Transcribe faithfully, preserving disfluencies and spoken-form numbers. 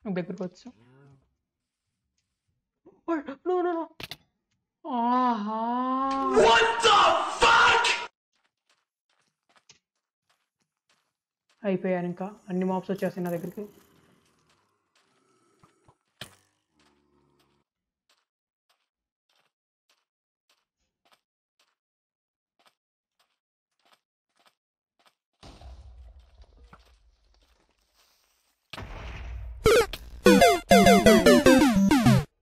దగ్గరికి వచ్చు. No no no ఆహా అయిపోయాను. ఇంకా అన్ని మాప్స్ వచ్చేస్తాయి నా దగ్గరికి.